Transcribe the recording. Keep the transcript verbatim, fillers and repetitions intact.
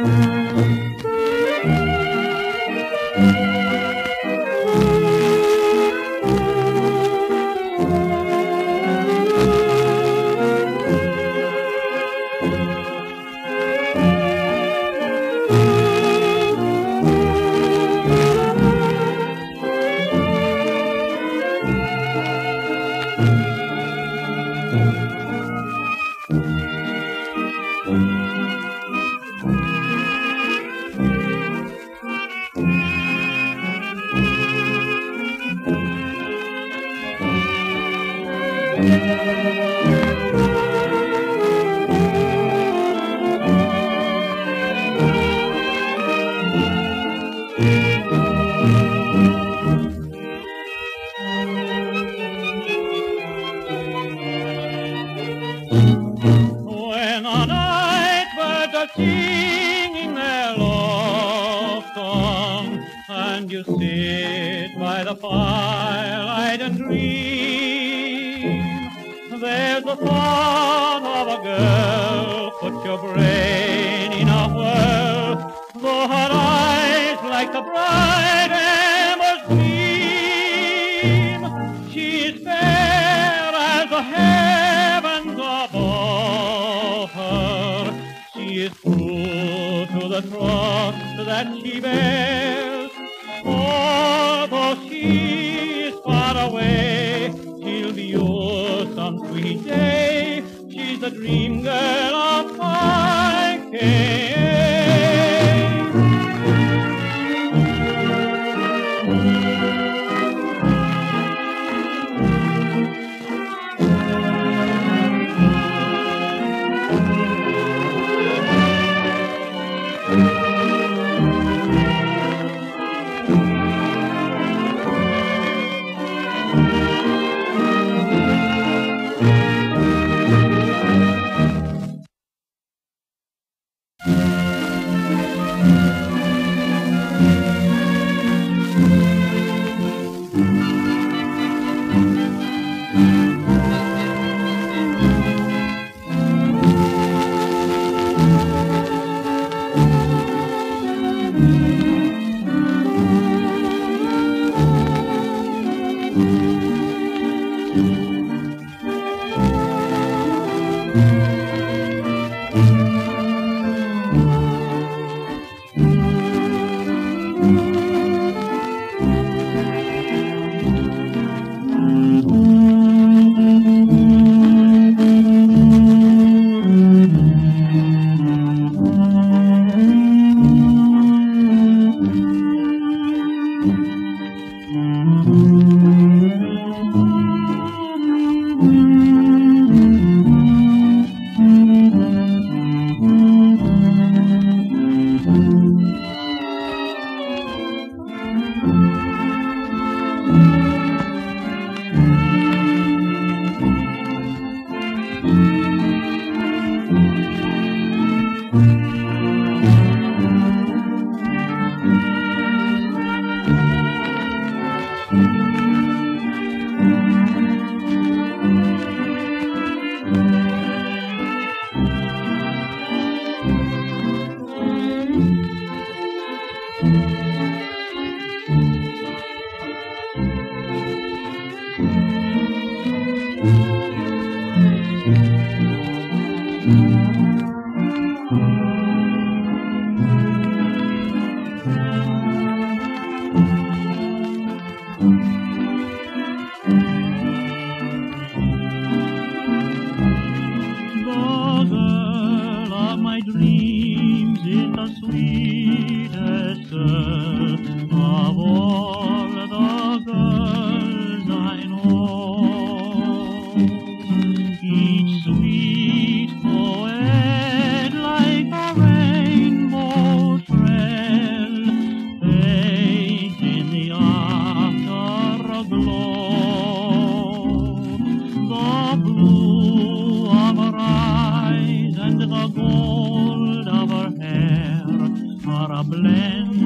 Singing their love song, and you sit by the firelight and dream. There's the thought of a girl, put your brain in a whirl, though her eyes like the bright embers gleam. She's fair as the heavens above her. She is true to the trust that she bears. Although she is far away, she'll be yours some sweet day. She's the dream girl of my care. Blend